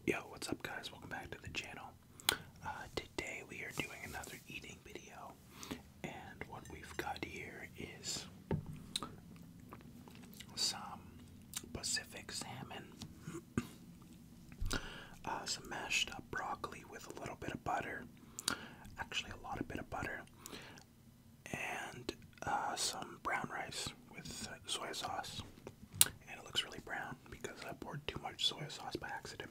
Yo, what's up guys? Welcome back to the channel. Today we are doing another eating video, and what we've got here is some Pacific salmon, some mashed up broccoli with a little bit of butter, actually a lot of bit of butter, and some brown rice with soy sauce. And it looks really brown because I poured too much soy sauce by accident.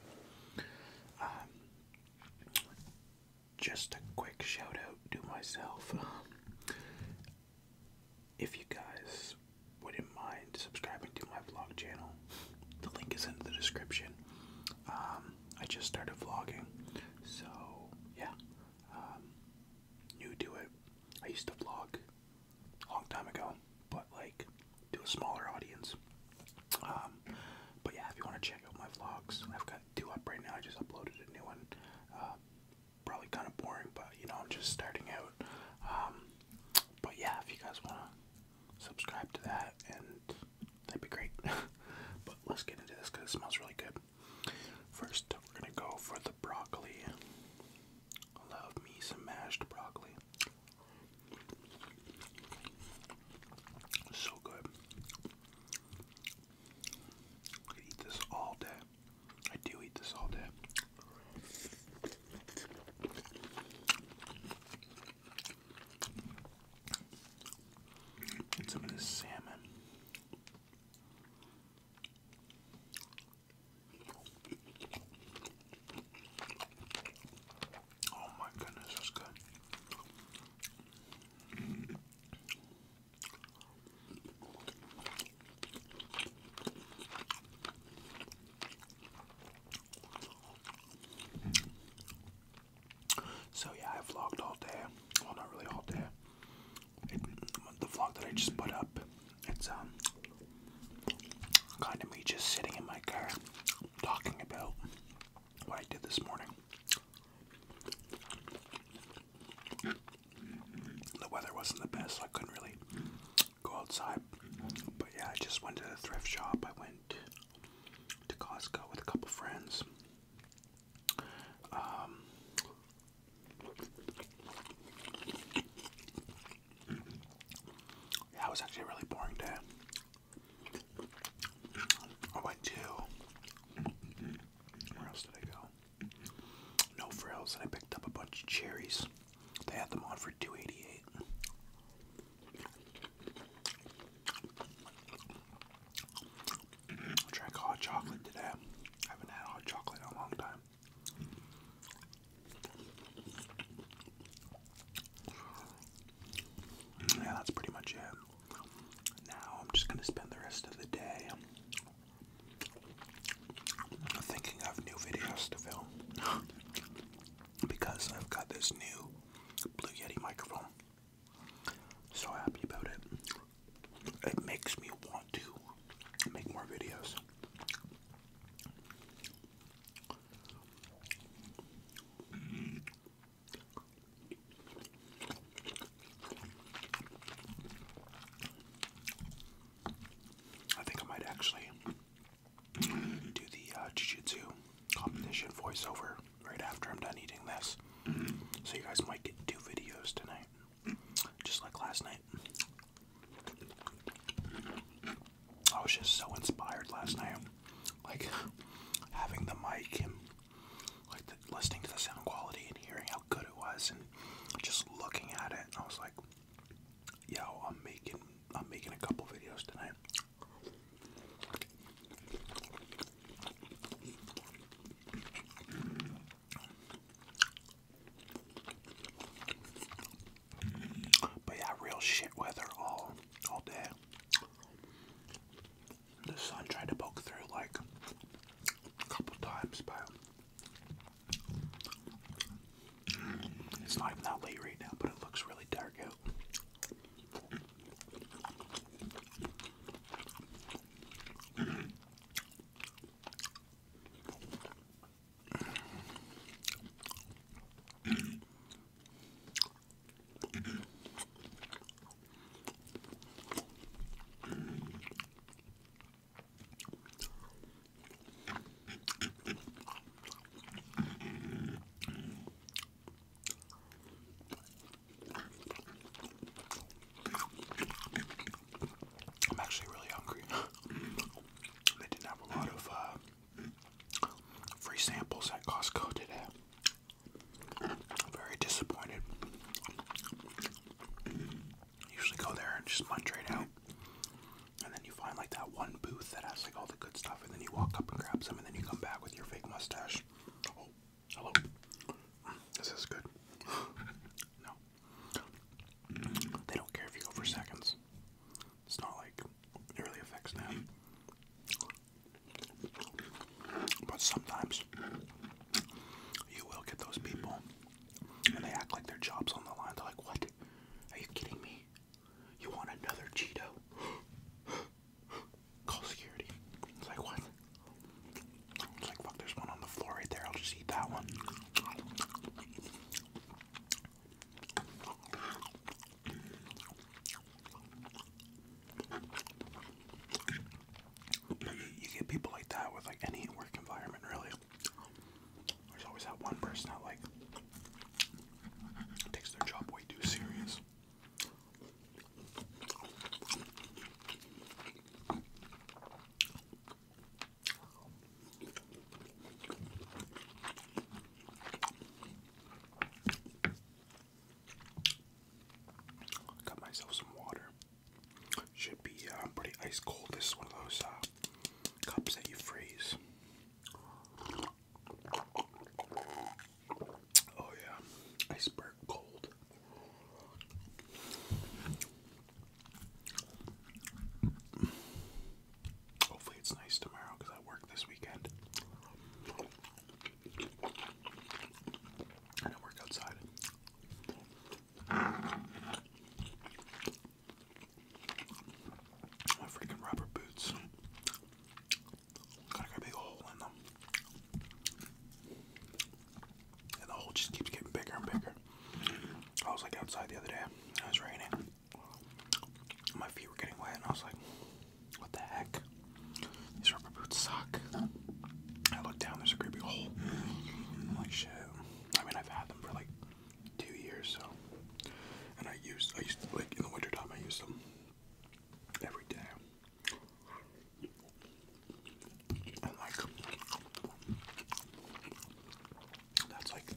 Just a quick shout out to myself. If you guys wouldn't mind subscribing to my vlog channel, the link is in the description. I just started vlogging, so yeah, new to it. I used to vlog a long time ago, but like to a smaller audience. But yeah, if you want to check out my vlogs, I've got 2 up right now. I just uploaded a new one. Probably kind of boring, but you know, I'm just starting out. But yeah, if you guys want to subscribe to that, and that'd be great. But let's get into this because it smells really good. First, we're gonna go for the broccoli. I love me some mashed broccoli. So good. I could eat this all day. I do eat this all day. Get some of this salmon. Oh my goodness, that's good. So yeah, I vlogged all day. Well, not really all day. The vlog that I just put up, it's kind of me just sitting in my car talking about what I did this morning. The weather wasn't the best, so I couldn't really go outside. But yeah, I just went to the thrift shop. I went to Costco with a couple friends. Yeah, it was actually a really boring day. I went to, where else did I go? No Frills, and I picked up a bunch of cherries. They had them on for $2.88. I drank hot chocolate today. I haven't had hot chocolate in a long time. Yeah, that's pretty much it. Now I'm just gonna spend the rest of the day thinking of new videos to film. Because I've got this new Blue Yeti microphone. So happy about it. It makes me want to make more videos. I think I might actually do the jiu-jitsu competition voiceover right after I'm done eating this. So you guys might get 2 videos tonight, just like last night. I was just so inspired last night, like having the mic and like listening to the sound quality and hearing how good it was, and just looking at it. I was like, yo, I'm making a couple videos tonight. But yeah, real shit weather all day. The sun tried to poke through like a couple times, but it's not even that late right now, but it looks really dark out.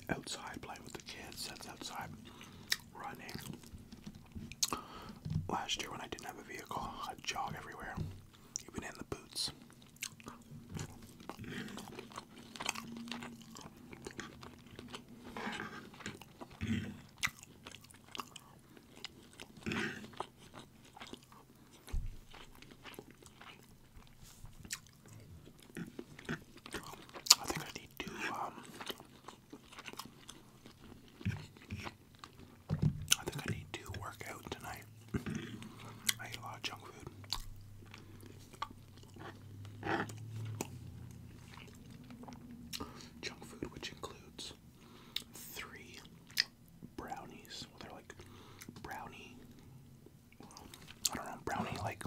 outside playing with the kids. That's outside running. Last year when I didn't have a vehicle, I'd jog everywhere, even in the boots. I think I need to work out tonight. I eat a lot of junk food. Junk food, which includes 3 brownies. Well, they're like brownie, I don't know, brownie like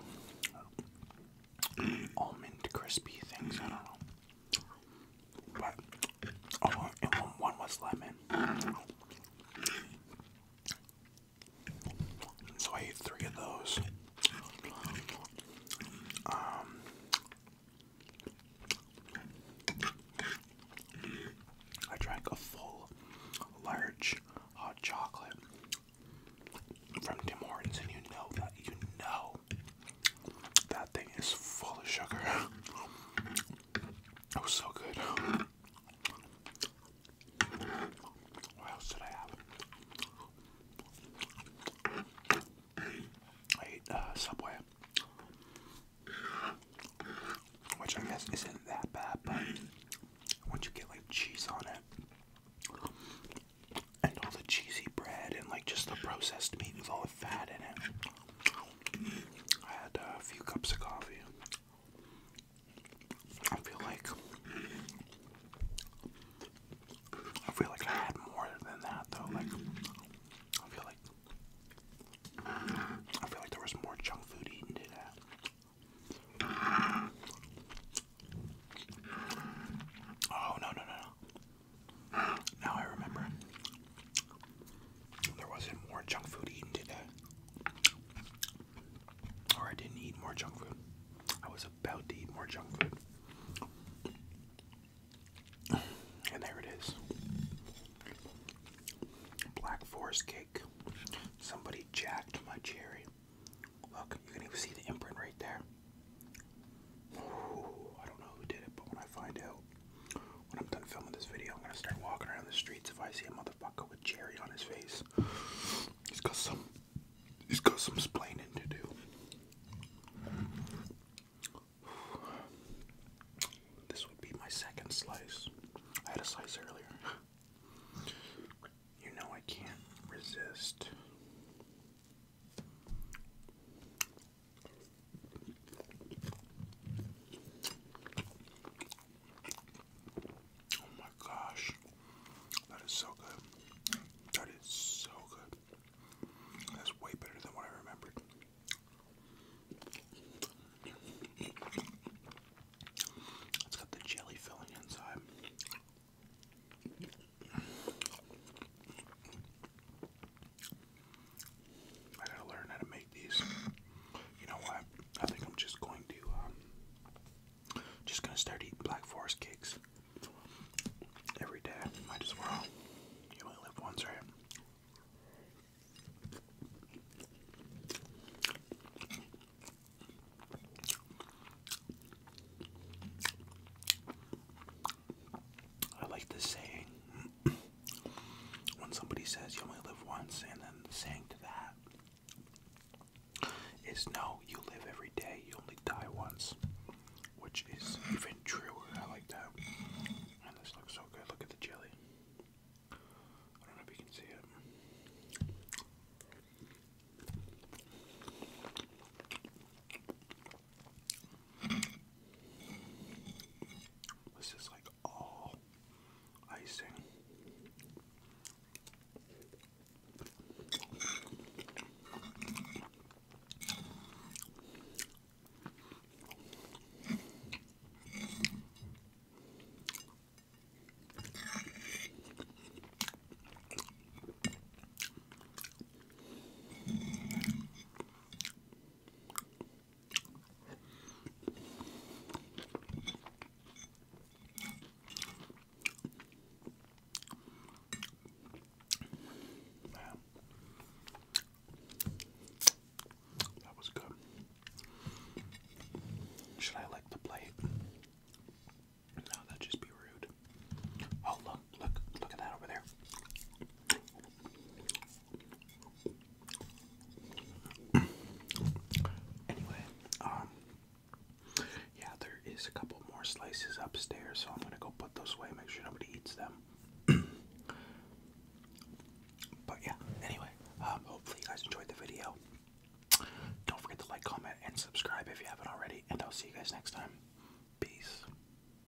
almond crispy things. I don't know. But and one was lemon. So I ate 3 of those. I drank a full, large hot chocolate from Tim Hortons, and you know that thing is full of sugar. It was so good. What else did I have? I ate Subway, which I guess isn't that bad, but once you get like cheese on it, and all the cheesy bread, and like just the processed meat with all the fat in it, I had a few cups of coffee. I feel like I had more than that though. Like I feel like there was more junk food eaten today. Oh no. Now I remember. There wasn't more junk food eaten today. Or I didn't eat more junk food. I was about to eat more junk food. And there it is. Black Forest cake. Somebody jacked my cherry. Look, you can even see the imprint right there. Ooh, I don't know who did it, but when I find out, when I'm done filming this video, I'm gonna start walking around the streets. If I see a motherfucker with cherry on his face, he's got some splaining to do. This would be my second slice. I had a slice earlier. You know I can't resist. Oh my gosh. That is so good. That is so good. That's way better than what I remembered. It's got the jelly filling inside. I gotta learn how to make these. You know what? I think I'm just going to start eating Black Forest cakes every day. Might as well. You only live once, right? I like the saying when somebody says you only live once, and then the saying to that is no, you live every day, you only die once, which is even truer. I like that. And this looks so good. Look at the jelly. I don't know if you can see it. This is like all icing. upstairs, so I'm gonna go put those away, make sure nobody eats them. But yeah, anyway, hopefully you guys enjoyed the video. Don't forget to like, comment, and subscribe if you haven't already, and I'll see you guys next time.